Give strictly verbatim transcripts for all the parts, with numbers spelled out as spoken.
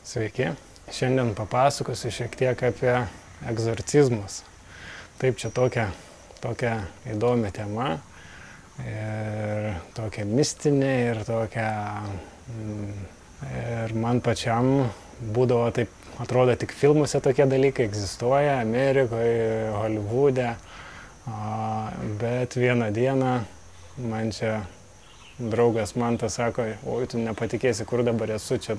Sveiki. Šiandien papasakosiu šiek tiek apie egzorcizmus. Taip, čia tokia, tokia įdomi tema ir tokia mistinė ir tokia... Ir man pačiam būdavo taip, atrodo, tik filmuose tokie dalykai egzistuoja, Amerikoje, Holivude, bet vieną dieną man čia draugas Mantas sako, oi, tu nepatikėsi, kur dabar esu, čia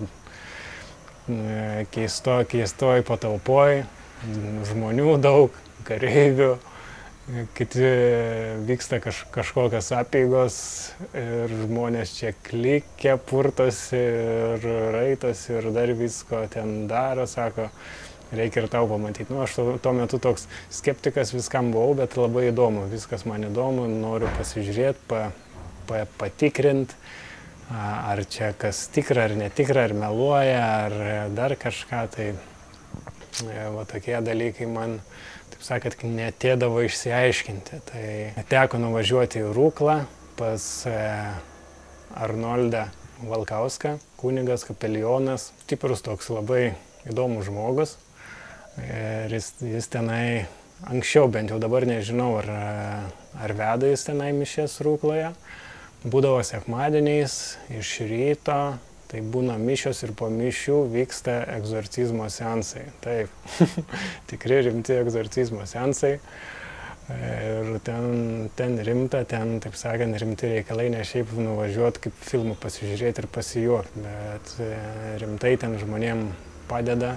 keisto, keistoj patalpoj, žmonių daug, kareivių, kiti vyksta kaž, kažkokios apeigos ir žmonės čia klikia, purtosi ir raitosi ir dar visko ten daro, sako, reikia ir tau pamatyti. Nu, aš tuo metu toks skeptikas viskam buvau, bet labai įdomu, viskas man įdomu, noriu pasižiūrėti, pa, pa, patikrinti, ar čia kas tikra, ar netikra, ar meluoja, ar dar kažką, tai va tokie dalykai man, taip sakant, netėdavo išsiaiškinti. Tai teko nuvažiuoti į Rūklą pas Arnoldą Valkauską, kunigas, kapelionas, stiprus toks labai įdomus žmogus. Ir jis, jis tenai, anksčiau bent jau dabar nežinau, ar, ar veda jis tenai mišias Rūkloje. Būdavo sekmadieniais iš ryto, tai būna mišios ir po mišių vyksta egzorcizmo seansai. Taip, tikri rimti egzorcizmo seansai. Ir ten, ten rimta, ten, taip sakant, rimti reikalai, ne šiaip nuvažiuoti, kaip filmų pasižiūrėti ir pasijuokti, bet rimtai ten žmonėm padeda.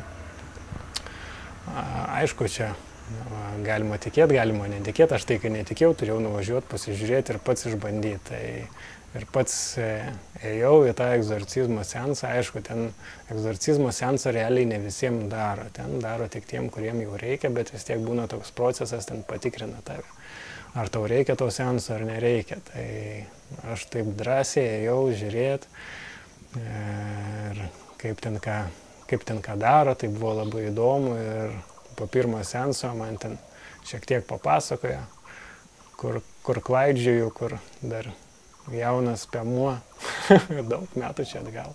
Aišku, čia galima tikėti, galima netikėti, aš tai, kai netikėjau, turėjau nuvažiuoti, pasižiūrėti ir pats išbandyti. Tai ir pats ėjau į tą egzorcizmo seansą, aišku, ten egzorcizmo seansą realiai ne visiems daro, ten daro tik tiem, kuriem jau reikia, bet vis tiek būna toks procesas, ten patikrina tave, ar tau reikia to seanso ar nereikia. Tai aš taip drąsiai ėjau žiūrėti ir kaip ten ką, kaip ten ką daro, tai buvo labai įdomu ir po pirmo seanso man ten šiek tiek papasakoja, kur, kur klaidžioju, kur dar jaunas piemuo, daug metų čia atgal.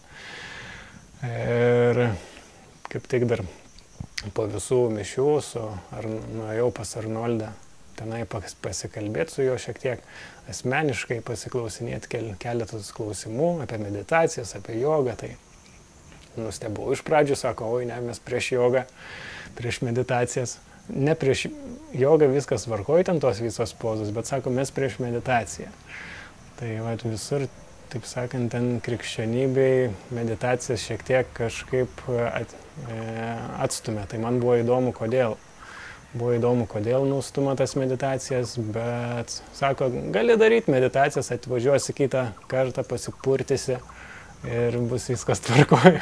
Ir kaip tik dar po visų mišių su, ar nuėjau pas Arnoldą tenai pasikalbėti su juo šiek tiek, asmeniškai pasiklausinėti kel, keletas klausimų apie meditacijas, apie jogą. Tai nustebau iš pradžių, sako, oi ne, mes prieš jogą, prieš meditacijas. Ne prieš jogą viskas tvarkoj, ten tos visos pozos, bet sako, mes prieš meditaciją. Tai vat, visur, taip sakant, ten krikščionybei meditacijas šiek tiek kažkaip at, e, atstumė. Tai man buvo įdomu, kodėl. Buvo įdomu, kodėl nustuma tas meditacijas, bet sako, gali daryti meditacijas, atvažiuosi kitą kartą, pasipurtysi ir bus viskas tvarkoj.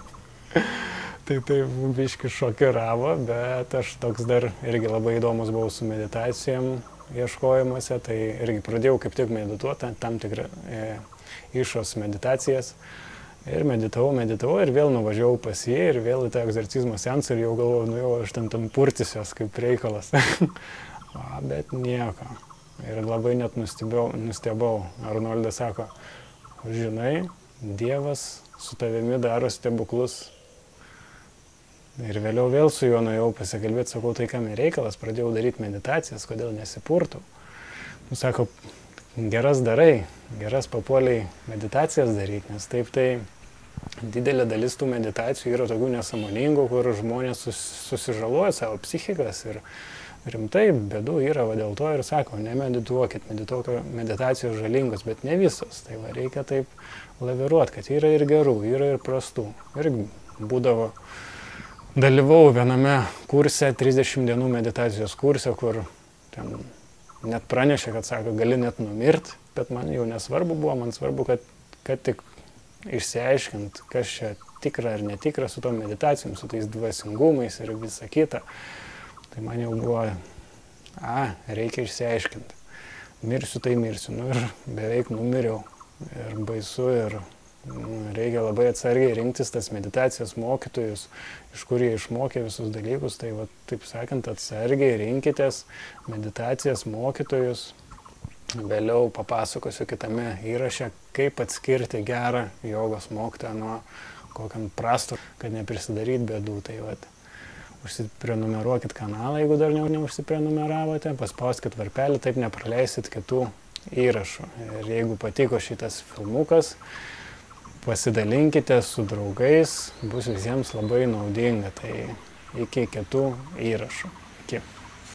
Tai tai biški šokiravo, bet aš toks dar irgi labai įdomus buvau su meditacijom ieškojimuose, tai irgi pradėjau kaip tik medituoti, tam tikrą e, išos meditacijas. Ir meditavau, meditavau ir vėl nuvažiavau pas jį ir vėl į tą egzorcizmo seansą ir jau galvojau, nu jau aš ten tam purtysiuos kaip reikalas. A, bet nieko. Ir labai net nustebau, nustebau. Arnoldas sako, žinai, Dievas su tavimi daro stebuklus. Ir vėliau vėl su juo nuėjau pasikalbėti, sakau, tai kam reikalas, pradėjau daryti meditacijas, kodėl nesipurtau. Nu, sako, geras darai, geras papuoliai meditacijas daryti, nes taip tai didelė dalis tų meditacijų yra tokių nesąmoningų, kur žmonės sus, susižaloja savo psichikas ir rimtai bėdų yra, va dėl to ir sako, nemedituokit, medituokit meditacijos žalingos, bet ne visos. Tai va, reikia taip laviruoti, kad yra ir gerų, yra ir prastų. Ir būdavo... Dalyvau viename kurse, trisdešimt dienų meditacijos kurse, kur ten net pranešė, kad sako, gali net numirti, bet man jau nesvarbu buvo, man svarbu, kad, kad tik išsiaiškint, kas čia tikra ar netikra su tom meditacijom, su tais dvasingumais ir visa kita. Tai man jau buvo, a, reikia išsiaiškinti. Mirsiu, tai mirsiu. Nu ir beveik numiriau. Ir baisu, ir reikia labai atsargiai rinktis tas meditacijos mokytojus, iš kur jie išmokė visus dalykus. Tai, va, taip sakant, atsargiai rinkitės meditacijos mokytojus. Vėliau papasakosiu kitame įraše, kaip atskirti gerą jogos mokytoją nuo kokiam prastu, kad neprisidaryt bėdų. Tai vat, užsiprenumeruokit kanalą, jeigu dar ne, neužsiprenumeravote, paspauskit varpelį, taip nepraleisit kitų įrašų. Ir jeigu patiko šitas filmukas, pasidalinkite su draugais, bus visiems labai naudinga. Tai iki kitų įrašų. Iki.